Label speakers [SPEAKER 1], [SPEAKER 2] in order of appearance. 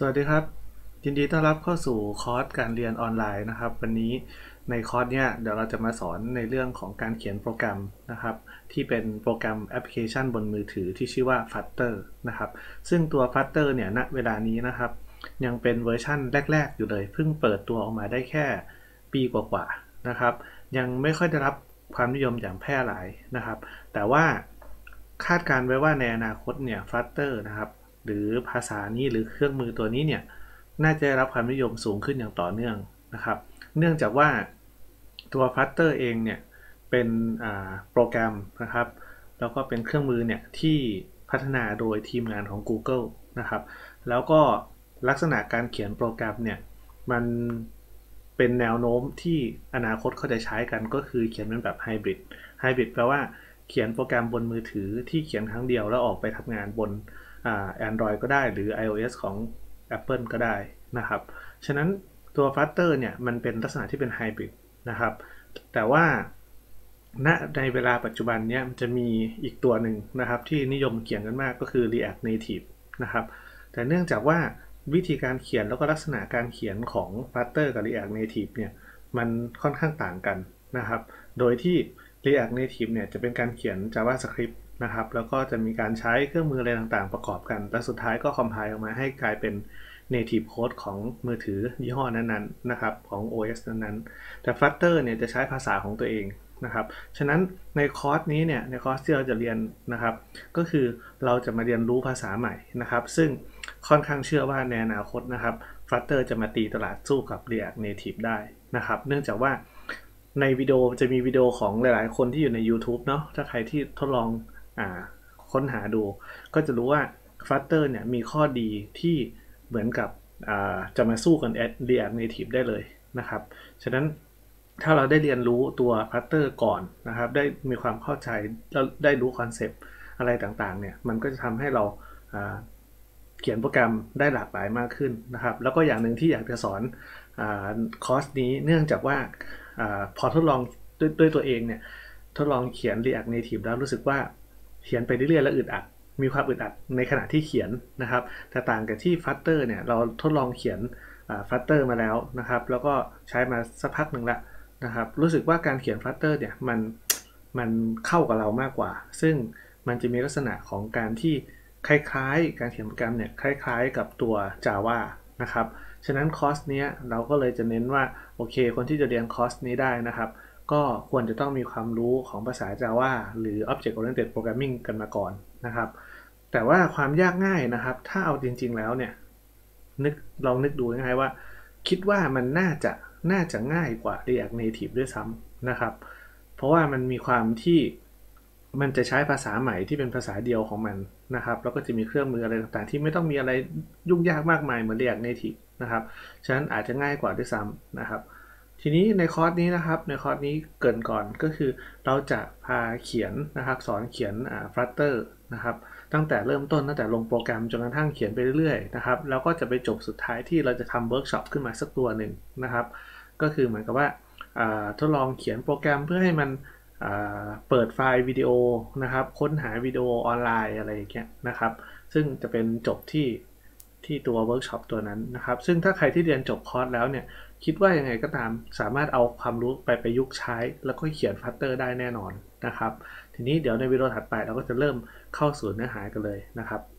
[SPEAKER 1] สวัสดีครับยินดีต้อนรับเข้าสู่คอร์สการเรียนออนไลน์นะครับวันนี้ในคอร์สเนี้ยเดี๋ยวเราจะมาสอนในเรื่องของการเขียนโปรแกรมนะครับที่เป็นโปรแกรมแอปพลิเคชันบนมือถือที่ชื่อว่า Flutter นะครับซึ่งตัว Flutter เนี่ยณเวลานี้นะครับยังเป็นเวอร์ชั่นแรกๆอยู่เลยเพิ่งเปิดตัวออกมาได้แค่ปีกว่าๆนะครับยังไม่ค่อยได้รับความนิยมอย่างแพร่หลายนะครับแต่ว่าคาดการไว้ว่าในอนาคตเนี่ย Flutter นะครับหรือภาษานี้หรือเครื่องมือตัวนี้เนี่ยน่าจะได้รับความนิยมสูงขึ้นอย่างต่อเนื่องนะครับเนื่องจากว่าตัว Flutter เองเนี่ยเป็นโปรแกรมนะครับแล้วก็เป็นเครื่องมือเนี่ยที่พัฒนาโดยทีมงานของ Google นะครับแล้วก็ลักษณะการเขียนโปรแกรมเนี่ยมันเป็นแนวโน้มที่อนาคตเขาจะใช้กันก็คือเขียนเป็นแบบไฮบริดแปลว่าเขียนโปรแกรมบนมือถือที่เขียนครั้งเดียวแล้วออกไปทำงานบนAndroid ก็ได้หรือ iOS ของ Apple ก็ได้นะครับฉะนั้นตัว Flutter เนี่ยมันเป็นลักษณะที่เป็นไฮบริดนะครับแต่ว่าในเวลาปัจจุบันเนี้ยมันจะมีอีกตัวหนึ่งนะครับที่นิยมเขียนกันมากก็คือ React Native นะครับแต่เนื่องจากว่าวิธีการเขียนแล้วก็ลักษณะการเขียนของ Flutter กับ React Native เนี่ยมันค่อนข้างต่างกันนะครับโดยที่ React Native เนี่ยจะเป็นการเขียน JavaScript นะครับแล้วก็จะมีการใช้เครื่องมืออะไรต่างๆประกอบกันและสุดท้ายก็คอมไพล์ออกมาให้กลายเป็น Native Code ของมือถือยี่ห้อนั้นๆนะครับของ OS นั้นๆแต่ Flutter เนี่ยจะใช้ภาษาของตัวเองนะครับฉะนั้นในคอร์สนี้เนี่ยในคอร์สที่เราจะเรียนนะครับก็คือเราจะมาเรียนรู้ภาษาใหม่นะครับซึ่งค่อนข้างเชื่อว่าในอนาคตนะครับ Flutter จะมาตีตลาดสู้กับ React Native ได้นะครับเนื่องจากว่าในวิดีโอจะมีวิดีโอของหลายๆคนที่อยู่ใน YouTube เนาะถ้าใครที่ทดลองค้นหาดูก็จะรู้ว่า Flutter เนี่ยมีข้อดีที่เหมือนกับจะมาสู้กัน React Native ได้เลยนะครับฉะนั้นถ้าเราได้เรียนรู้ตัว Flutter ก่อนนะครับได้มีความเข้าใจแล้วได้รู้คอนเซปต์อะไรต่างๆเนี่ยมันก็จะทำให้เราเขียนโปรแกรมได้หลากหลายมากขึ้นนะครับแล้วก็อย่างหนึ่งที่อยากจะสอนคอร์สนี้เนื่องจากว่าพอทดลองด้วยตัวเองเนี่ยทดลองเขียน React Native แล้วรู้สึกว่าเขียนไปเรื่อยๆแล้วอึดอัดมีความอึดอัดในขณะที่เขียนนะครับแต่ต่างกับที่ Flutter เนี่ยเราทดลองเขียนFlutter มาแล้วนะครับแล้วก็ใช้มาสักพักหนึ่งละนะครับรู้สึกว่าการเขียน Flutter เนี่ยมันเข้ากับเรามากกว่าซึ่งมันจะมีลักษณะของการที่คล้ายๆการเขียนโปรแกรมเนี่ยคล้ายๆกับตัว Java นะครับฉะนั้นคอร์สนี้เราก็เลยจะเน้นว่าโอเคคนที่จะเรียนคอร์สนี้ได้นะครับก็ควรจะต้องมีความรู้ของภาษา Java หรือ Object Oriented Programming กันมาก่อนนะครับแต่ว่าความยากง่ายนะครับถ้าเอาจริงๆแล้วเนี่ยลองนึกดูง่ายๆว่าคิดว่ามันน่าจะง่ายกว่า React Native ด้วยซ้ำนะครับเพราะว่ามันมีความที่มันจะใช้ภาษาใหม่ที่เป็นภาษาเดียวของมันนะครับแล้วก็จะมีเครื่องมืออะไรต่างๆที่ไม่ต้องมีอะไรยุ่งยากมากมายเหมือน React Native นะครับฉะนั้นอาจจะง่ายกว่าด้วยซ้ำนะครับทีนี้ในคอร์สนี้นะครับในคอร์สนี้เกริ่นก่อนก็คือเราจะพาเขียนนะครับสอนเขียนFlutter นะครับตั้งแต่เริ่มต้นตั้งแต่ลงโปรแกรมจนกระทั่งเขียนไปเรื่อยๆนะครับแล้วก็จะไปจบสุดท้ายที่เราจะทำเวิร์กช็อปขึ้นมาสักตัวหนึ่งนะครับก็คือเหมือนกับว่าทดลองเขียนโปรแกรมเพื่อให้มันเปิดไฟล์วิดีโอนะครับค้นหาวิดีโอออนไลน์อะไรอย่างเงี้ยนะครับซึ่งจะเป็นจบที่ตัวเวิร์กช็อปตัวนั้นนะครับซึ่งถ้าใครที่เรียนจบคอร์สแล้วเนี่ยคิดว่ายังไงก็ตามสามารถเอาความรู้ไปประยุกต์ใช้แล้วก็เขียน Flutter ได้แน่นอนนะครับทีนี้เดี๋ยวในวิดีโอถัดไปเราก็จะเริ่มเข้าสู่เนื้อหากันเลยนะครับ